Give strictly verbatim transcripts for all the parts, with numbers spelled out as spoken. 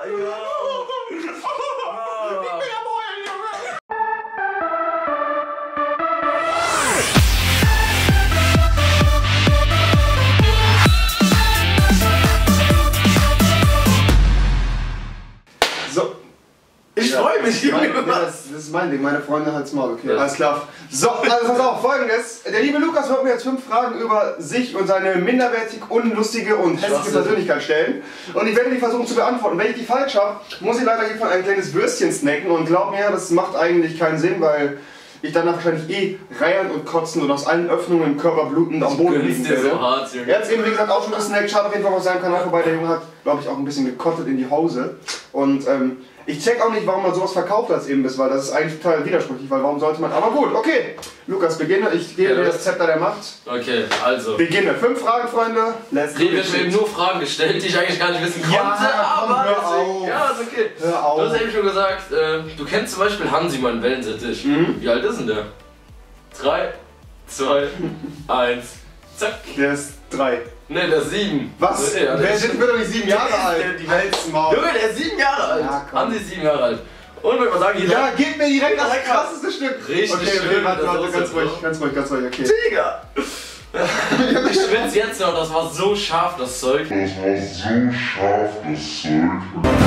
Ich freue mich, Junge. Ja, das, das ist mein Ding, meine Freunde halt's Maul, okay. Ja. Alles klar. So, also pass auf, folgendes. Der liebe Lukas wird mir jetzt fünf Fragen über sich und seine minderwertig, unlustige und hässliche Persönlichkeit stellen. Und ich werde die versuchen zu beantworten. Wenn ich die falsch habe, muss ich leider hiervon ein kleines Würstchen snacken. Und glaub mir, das macht eigentlich keinen Sinn, weil ich danach wahrscheinlich eh reiern und kotzen und aus allen Öffnungen im Körper blutend am Boden liegen dir werde. so hart, Junge. Er hat eben, wie gesagt, auch schon gesnackt. Schaut auf jeden Fall auf seinem Kanal vorbei. Der Junge hat, glaube ich, auch ein bisschen gekottet in die Hose. Und ähm, ich check auch nicht, warum man sowas verkauft als Imbiss, weil das ist eigentlich total widersprüchlich, weil warum sollte man... Aber gut, okay. Lukas, beginne. Ich gebe dir das Zepter der Macht. Okay, also. Beginne. Fünf Fragen, Freunde. Let's go. Nee, wir haben eben nur Fragen gestellt, die ich eigentlich gar nicht wissen konnte, Ja, komm, aber hör deswegen, auf. ja, ist okay. Hör auf. Du hast eben schon gesagt, äh, du kennst zum Beispiel Hansi, meinen Wellensittich. Mhm. Wie alt ist denn der? Drei, zwei, eins, zack. Der ist drei. Ne, der ist sieben. Was? Ja, der Wer ist ist wird doch nicht sieben Jahre der- alt? der- die- Halt's Maul. Junge, der ist sieben Jahre alt. Ja, komm. Hansi ist sieben Jahre alt. Und wenn man sagen, jeder. Ja, gib mir direkt das Direkt krasseste Stück. Richtig okay, okay, schön, warte, das warte, ist ganz so. ruhig, ganz ruhig, ganz ruhig, okay. Digga! Ich schwitze jetzt noch, das war so scharf, das Zeug. Das war so scharf, das Zeug.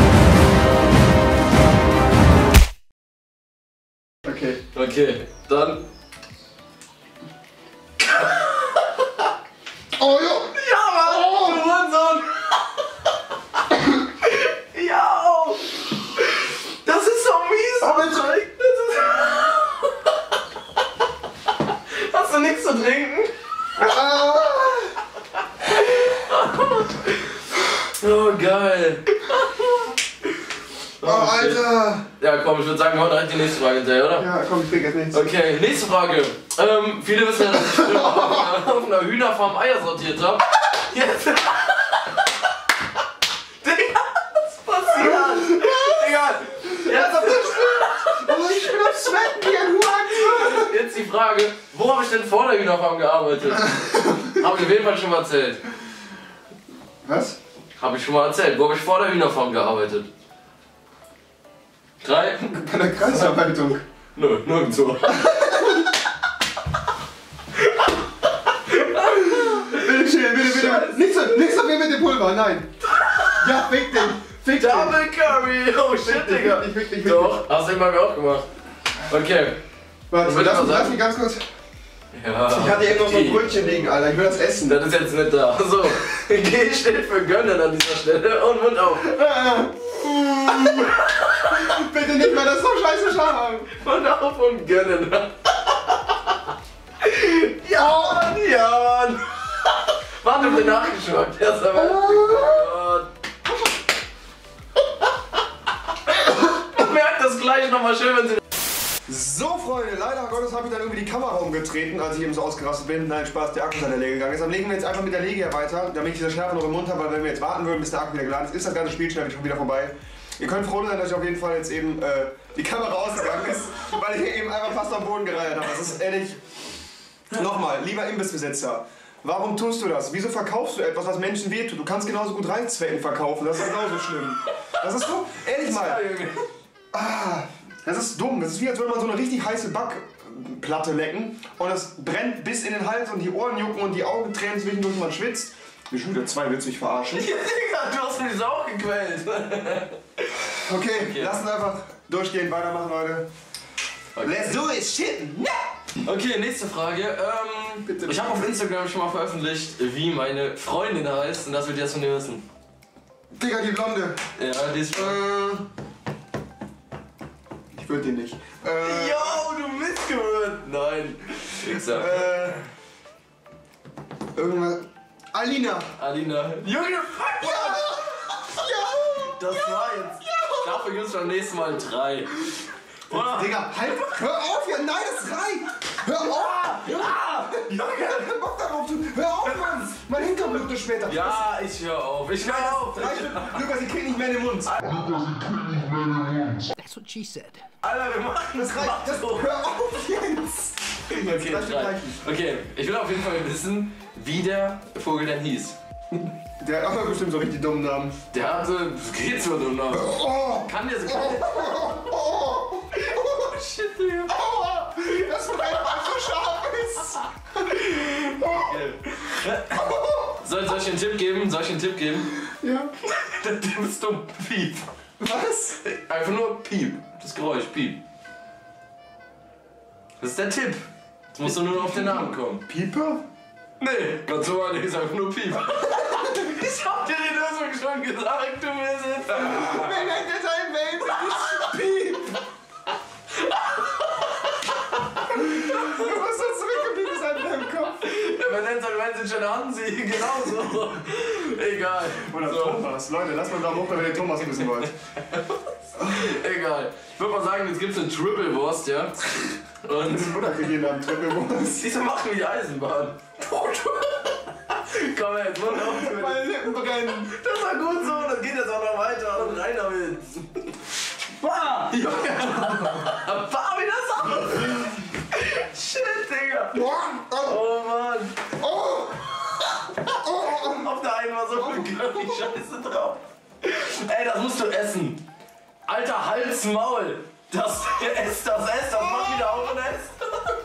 Okay. Okay, dann. Oh, jo. Ja, Mann! Oh. Du Hurensohn! Ja! Oh. Das ist so mies! Aber das Zeug! Das ist... Hast du nichts zu trinken? Ah. Oh, geil! Oh, Alter. Ja, komm, ich würde sagen, wir hauen direkt die nächste Frage hinterher, oder? Ja, komm, ich krieg jetzt nichts. Okay, nächste Frage. Ähm, viele wissen ja, dass ich früher auf, auf einer Hühnerfarm Eier sortiert habe. Jetzt. Digga, was passiert? Digga, jetzt, Oh, ich bin am Sweaten wie ein Huren. jetzt die Frage, wo habe ich denn vor der Hühnerfarm gearbeitet? Habe ich auf jeden Fall schon mal erzählt. Was? Habe ich schon mal erzählt. Wo habe ich vor der Hühnerfarm gearbeitet? Drei? Bei der Kreisverwaltung. Nö, nirgendwo. Bitte schön, bitte, bitte. Nichts so, nichts so viel mit dem Pulver, nein. Ja, fick den. Fick den. Double Curry! Oh shit, Fick dich, Digga! fick dich, fick dich, fick dich. Doch, hast du immer auch gemacht. Okay. Warte, Will ich lass, mal lass sagen? mich ganz kurz. Ja. Ich hatte eben noch so ein Brötchen liegen, Alter. Ich will das essen. Das ist jetzt nicht da. So, G steht für gönnen an dieser Stelle und Mund auf. Bitte nicht mehr, das ist doch scheiße scharf. Mund auf und gönnen. Jan, Jan. Warte, ich bin nachgeschmeckt. Der ist aber... Oh Gott. Merkt das gleich nochmal schön, wenn sie... So, Freunde, leider Gottes habe ich dann irgendwie die Kamera umgetreten, als ich eben so ausgerastet bin. Nein, Spaß, der Akku ist an der Lege gegangen. Deshalb legen wir jetzt einfach mit der Lege hier weiter, damit ich diese Schärfe noch im Mund habe, weil wenn wir jetzt warten würden, bis der Akku wieder geladen ist, ist das ganze Spiel schnell schon wieder vorbei. Ihr könnt froh sein, dass ich auf jeden Fall jetzt eben äh, die Kamera ausgegangen ist, weil ich hier eben einfach fast am Boden gereiert habe. Das ist ehrlich... Nochmal, lieber Imbissbesitzer, warum tust du das? Wieso verkaufst du etwas, was Menschen wehtut? Du kannst genauso gut Reizwellen verkaufen, das ist genauso schlimm. Das ist so, ehrlich mal. Ah, das ist dumm. Das ist wie, als würde man so eine richtig heiße Backplatte lecken und das brennt bis in den Hals und die Ohren jucken und die Augen tränen zwischendurch und man schwitzt. Wir schon wieder zwei, willst du mich verarschen? Digga, du hast mich so auch gequält. Okay, Okay. lass uns einfach durchgehen, weitermachen, Leute. Okay. Let's do it, shit! Okay, nächste Frage. Ähm, Bitte. ich habe auf Instagram schon mal veröffentlicht, wie meine Freundin heißt und das wird jetzt von dir wissen. Digga, die Blonde. Ja, die ist... Äh, ich würde die nicht. Äh, Yo, du mitgehört! Nein. Wichser. Äh, irgendwas. Alina. Alina. Junge, fuck! Ja! Ja! Das war jetzt... Dafür gibt es beim nächsten Mal drei. Oder? Digga, halt! Hör auf! Ja, nein, das reicht! Hör auf! Ah! Junge, hör Bock darauf! du- Hör auf, Mann! Mein Hintern blutet später! Ja, ich hör auf. Ich hör auf. Drei Stück. Lukas, ich krieg nicht mehr in den Mund! That's what she said. Alter, wir machen Das reicht! Das, hör auf jetzt! Okay, Drei Stück drei. reichen. Okay, ich will auf jeden Fall wissen, wie der Vogel denn hieß. Der hat auch bestimmt so richtig dummen Namen. Der hatte. Geht so dumm Namen. Oh! Kann der so. Oh! Oh! Oh shit, Digga. Aua! Das Brett, was so scharf ist! Soll, soll ich einen Tipp geben? Soll ich einen Tipp geben? Ja. Der Tipp ist dumm. Piep. Was? Einfach nur Piep. Das Geräusch, Piep. Das ist der Tipp. Jetzt musst du nur noch auf den Namen kommen. Pieper? Nee, ganz normal, der ist einfach nur Piep. Ich hab dir die Lösung schon gesagt, du wirst jetzt. Wer nennt jetzt einen Welpen? Piep! Du musst so zurückgeblieben sein in deinem Kopf. Ja, wer nennt seinen Welpen schon Hansi? Genauso. Egal. Oder So. Thomas. Leute, lasst mal da hoch, wenn ihr den Thomas wissen wollt. Egal. Ich würde mal sagen, jetzt gibt's eine Triple-Wurst, ja? Und. Das Mutter gegeben haben, Triple-Wurst. Diese machen wie die Eisenbahn. Komm her, jetzt Mund auf. Meine Lippen brennen. Das war gut so, das geht jetzt auch noch weiter. Und rein damit. Bah! Bah, wie das auch! Shit, Digga! Oh Mann! Oh! Auf der einen war so viel Curry Scheiße drauf. Ey, das musst du essen. Alter, Hals, Maul. Das, ess das, ess das, mach wieder auf und ess.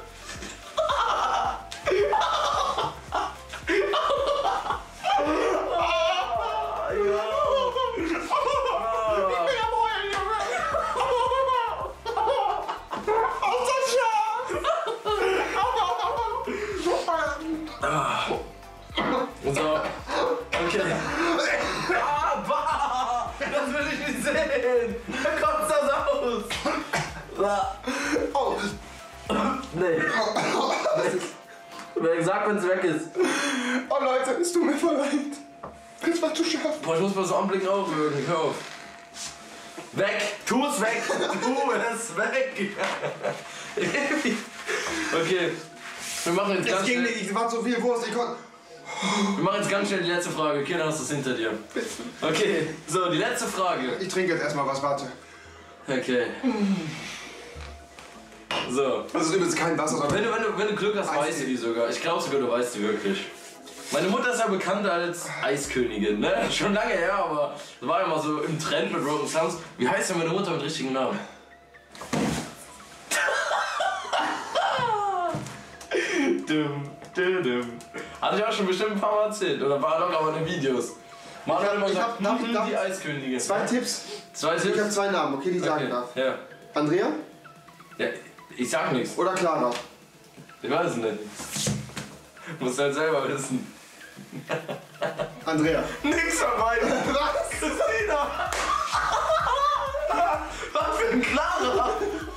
So, okay. Ah, bah, das will ich nicht sehen. Da kommt das aus. Oh! Nee. Wer sagt, wenn es weg ist? Oh Leute, es tut mir voll leid. Das war zu scharf. Boah, ich muss mal so Anblick aufwürgen. Hör auf. Weg! Tu es weg! Tu es weg! Okay. Wir machen jetzt Es ganz ging schnell. nicht, ich war so viel Wurst, ich konnte. Wir machen jetzt ganz schnell die letzte Frage. Kinder, hast du es hinter dir? Okay, so, die letzte Frage. Ich trinke jetzt erstmal was, warte. Okay. So. Das ist übrigens kein Wasser, sondern. Wenn du, wenn du, wenn du Glück hast, weißt du die sogar. Ich glaube sogar, du weißt die wirklich. Meine Mutter ist ja bekannt als Eiskönigin, ne? Schon lange her, aber das war ja mal so im Trend mit Broken Sounds. Wie heißt denn meine Mutter mit richtigen Namen? Dumm, dumm, dumm. Hatte ich auch schon bestimmt ein paar Mal erzählt. Oder war doch aber in den Videos. Man hat immer ich gesagt, hab- darf ich- mhm, darf die ich- Eiskönigin. Zwei Tipps. Zwei Ich habe Tipps? zwei Namen, okay, die ich sagen Okay. darf. Ja. Andrea Ja, ich sag nichts. oder Clara? Ich weiß es nicht. Musst halt selber wissen. Andrea. Nix von beiden. Was? Christina! Was für ein Clara!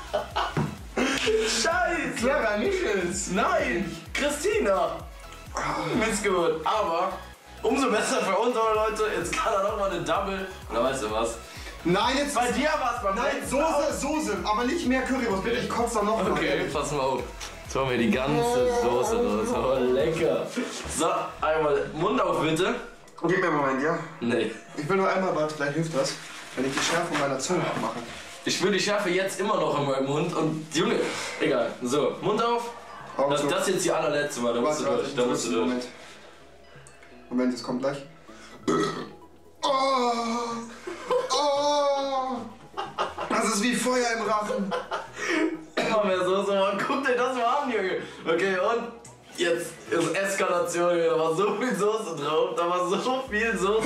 Scheiße! Clara Michels. Nein! Christina! Missgeburt. Aber umso besser für uns, aber Leute, jetzt kann er doch mal eine Double. Oder weißt du was? Nein, jetzt. Bei dir war es beim Nein, letzten Mal. Soße, Soße, aber nicht mehr Currywurst. Bitte, ich kotze da noch mal. Okay, pass mal auf. Jetzt holen wir die ganze Soße raus. Oh, lecker. So, einmal Mund auf bitte. Gib mir einen Moment, ja? Nee. Ich will nur einmal, warte, vielleicht hilft das, wenn ich die Schärfe meiner Zunge abmache. Ich spüre die Schärfe jetzt immer noch in meinem Mund und Junge, egal. So, Mund auf. Augen Das, zu. das ist jetzt die allerletzte Mal, da musst Warte, du warte, durch. Da musst du durch. Moment. Moment, es kommt gleich. Oh! Oh! Das ist wie Feuer im Rachen. Immer mehr Soße, man guckt dir das mal an, Junge. Okay, und jetzt ist Eskalation, Junge. Da war so viel Soße drauf, da war so viel Soße.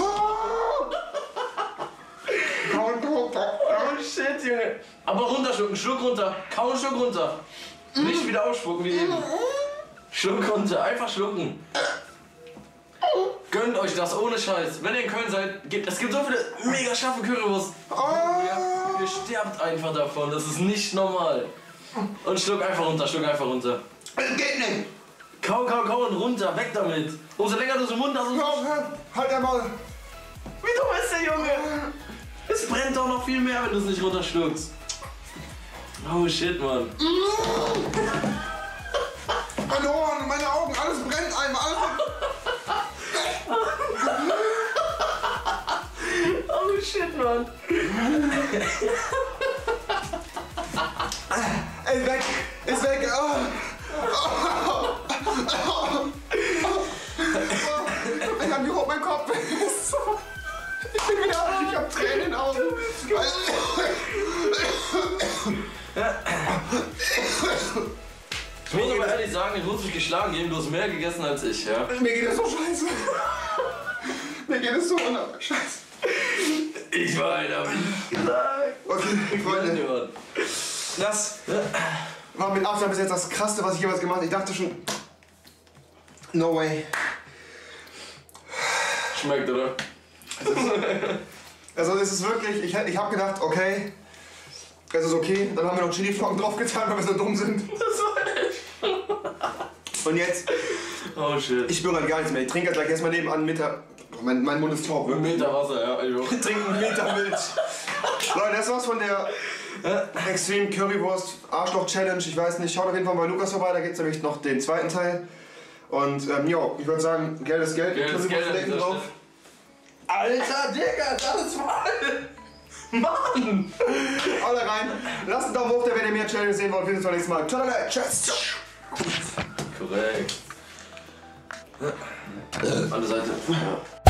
Oh shit, Junge. Aber runterschlucken, Schluck runter. Kaum einen Schluck runter. Nicht wieder ausspucken wie eben. Schluck runter, einfach schlucken. Gönnt euch das ohne Scheiß. Wenn ihr in Köln seid, gibt, es gibt so viele mega scharfe Currywurst. Ihr, ihr sterbt einfach davon, das ist nicht normal. Und schluck einfach runter, schluck einfach runter. Geht nicht! Kau, kau, kau und runter, weg damit. Umso länger du so im Mund hast, umso... Komm, halt einmal! Wie dumm ist der Junge? Es brennt doch noch viel mehr, wenn du es nicht runterschluckst. Oh shit, Mann. Meine Ohren, meine Augen, alles brennt einmal, alles. Oh shit, Mann. Ist weg! Ist weg! Oh. Oh. Oh. Ich hab überhaupt meinen Kopf. hab Tränen in den Augen. Ich muss aber ehrlich sagen, ich muss mich geschlagen geben, du hast mehr gegessen als ich, ja? Mir geht es so scheiße. Mir geht es so scheiße. Ich weine, hab ich gesagt. Okay, Freunde. Das war mit Abstand bis jetzt das Krasseste, was ich jemals gemacht habe. Ich dachte schon, no way. Schmeckt, oder? Also es ist wirklich, ich, ich habe gedacht, okay, es ist okay. Dann haben wir noch Chili-Flocken draufgetan, weil wir so dumm sind. Das war echt. Und jetzt, oh shit. ich spüre halt gar nichts mehr. Ich trinke halt gleich erstmal nebenan mit der, mein, mein Mund ist taub. Ein Meter Wasser, ja. Ich trinke einen Meter Milch. Leute, das war's von der Extreme Currywurst Arschloch Challenge. Ich weiß nicht, schaut auf jeden Fall bei Lukas vorbei, da gibt's nämlich noch den zweiten Teil. Und ähm, jo, ich würde sagen, Geld ist Geld, Geld ist Geld Flecken drauf. Alter, Digga, ist alles voll! Mann! Alle rein. Lasst einen Daumen hoch, wenn ihr mehr Challenge sehen wollt. Wir sehen uns beim nächsten Mal. Ciao, tschüss. Korrekt. Andere Seite.